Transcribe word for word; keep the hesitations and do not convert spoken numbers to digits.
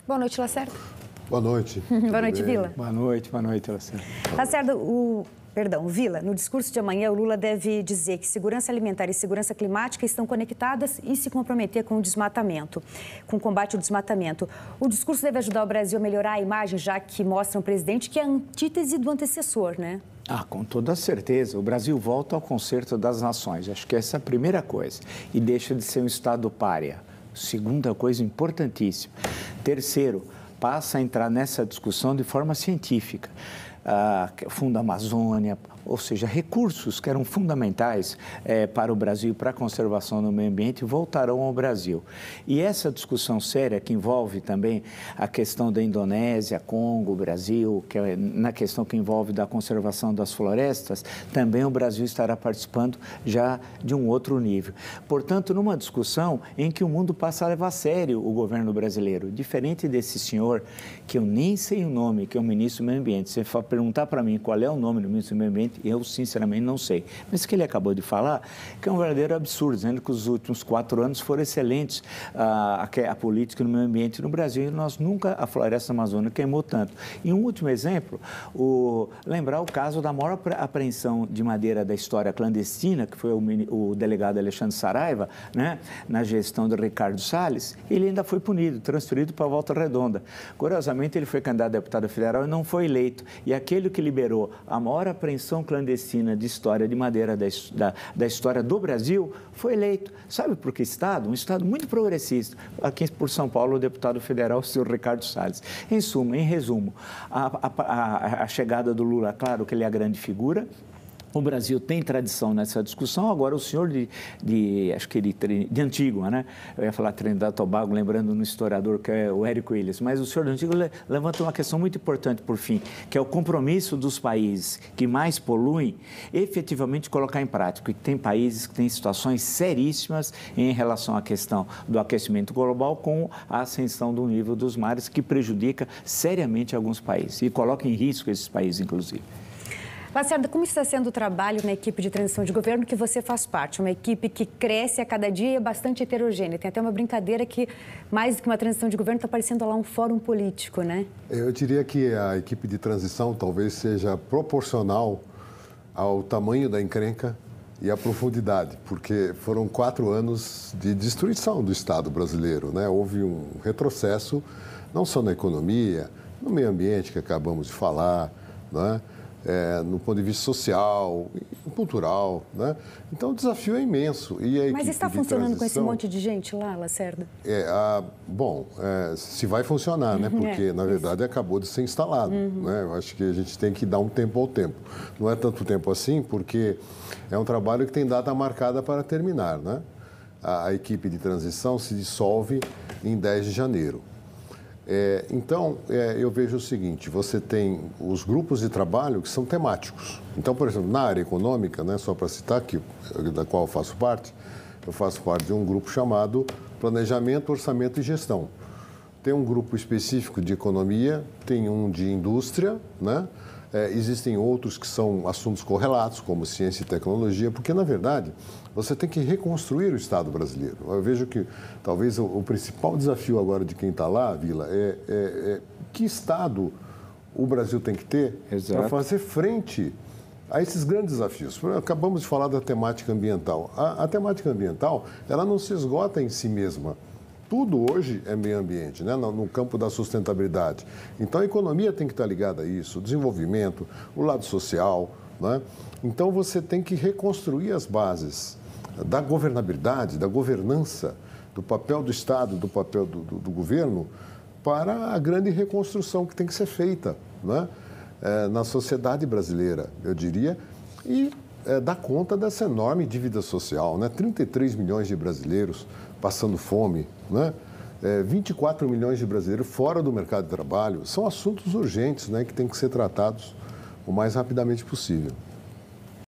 Boa noite, Lacerda. Boa noite. Boa noite, bem? Vila. Boa noite, boa noite, Lacerda. Lacerda, o... Perdão, Vila, no discurso de amanhã, o Lula deve dizer que segurança alimentar e segurança climática estão conectadas e se comprometer com o desmatamento, com o combate ao desmatamento. O discurso deve ajudar o Brasil a melhorar a imagem, já que mostra um presidente que é a antítese do antecessor, né? Ah, com toda certeza. O Brasil volta ao concerto das nações. Acho que essa é a primeira coisa. E deixa de ser um Estado pária. Segunda coisa importantíssima. Terceiro, passa a entrar nessa discussão de forma científica. Ah, Fundo Amazônia, ou seja, recursos que eram fundamentais eh, para o Brasil e para a conservação do meio ambiente voltarão ao Brasil. E essa discussão séria que envolve também a questão da Indonésia, Congo, Brasil, que é na questão que envolve da conservação das florestas, também o Brasil estará participando já de um outro nível. Portanto, numa discussão em que o mundo passa a levar a sério o governo brasileiro, diferente desse senhor, que eu nem sei o nome, que é o ministro do Meio Ambiente. Se você perguntar para mim qual é o nome do ministro do Meio Ambiente, eu, sinceramente, não sei. Mas que ele acabou de falar, que é um verdadeiro absurdo, dizendo que os últimos quatro anos foram excelentes a, a, a política no meio ambiente no Brasil e nós nunca, a floresta amazônica queimou tanto. E um último exemplo, o, lembrar o caso da maior apreensão de madeira da história clandestina, que foi o, o delegado Alexandre Saraiva, né, na gestão do Ricardo Salles, ele ainda foi punido, transferido para a Volta Redonda. Curiosamente, ele foi candidato a deputado federal e não foi eleito. E aquele que liberou a maior apreensão clandestina de história de madeira da, da, da história do Brasil foi eleito. Sabe por que estado? Um estado muito progressista. Aqui por São Paulo, o deputado federal, o senhor Ricardo Salles. Em suma, em resumo, a, a, a, a chegada do Lula, claro que ele é a grande figura. O Brasil tem tradição nessa discussão, agora o senhor de, de acho que de, de Antígua, né? Eu ia falar Trinidad e Tobago, lembrando no historiador que é o Érico Illes, mas o senhor de Antígua levanta uma questão muito importante, por fim, que é o compromisso dos países que mais poluem, efetivamente colocar em prática. E tem países que têm situações seríssimas em relação à questão do aquecimento global com a ascensão do nível dos mares, que prejudica seriamente alguns países e coloca em risco esses países, inclusive. Lacerda, como está sendo o trabalho na equipe de transição de governo que você faz parte? Uma equipe que cresce a cada dia e é bastante heterogênea. Tem até uma brincadeira que, mais do que uma transição de governo, está parecendo lá um fórum político, né? Eu diria que a equipe de transição talvez seja proporcional ao tamanho da encrenca e à profundidade, porque foram quatro anos de destruição do Estado brasileiro, né? Houve um retrocesso, não só na economia, no meio ambiente que acabamos de falar, né? É, no ponto de vista social, cultural, né? Então, o desafio é imenso. E a Mas está de funcionando com esse monte de gente lá, Lacerda? É, a, bom, é, se vai funcionar, né? Porque, é, na verdade, isso. acabou de ser instalado. Uhum. Né? Eu acho que a gente tem que dar um tempo ao tempo. Não é tanto tempo assim, porque é um trabalho que tem data marcada para terminar, né? A, a equipe de transição se dissolve em dez de janeiro. É, então, é, eu vejo o seguinte, você tem os grupos de trabalho que são temáticos. Então, por exemplo, na área econômica, né, só para citar aqui, da qual eu faço parte, eu faço parte de um grupo chamado Planejamento, Orçamento e Gestão. Tem um grupo específico de economia, tem um de indústria, né? É, existem outros que são assuntos correlatos, como ciência e tecnologia, porque, na verdade, você tem que reconstruir o Estado brasileiro. Eu vejo que, talvez, o, o principal desafio agora de quem está lá, Vila, é, é, é que Estado o Brasil tem que ter para fazer frente a esses grandes desafios. Acabamos de falar da temática ambiental. A, a temática ambiental, ela não se esgota em si mesma. Tudo hoje é meio ambiente, né? no, no campo da sustentabilidade. Então, a economia tem que estar ligada a isso, o desenvolvimento, o lado social, né? Então, você tem que reconstruir as bases da governabilidade, da governança, do papel do Estado, do papel do, do, do governo, para a grande reconstrução que tem que ser feita, né? É, na sociedade brasileira, eu diria, e é, dar conta dessa enorme dívida social, né? trinta e três milhões de brasileiros passando fome, né? É, vinte e quatro milhões de brasileiros fora do mercado de trabalho, são assuntos urgentes, né, que têm que ser tratados o mais rapidamente possível.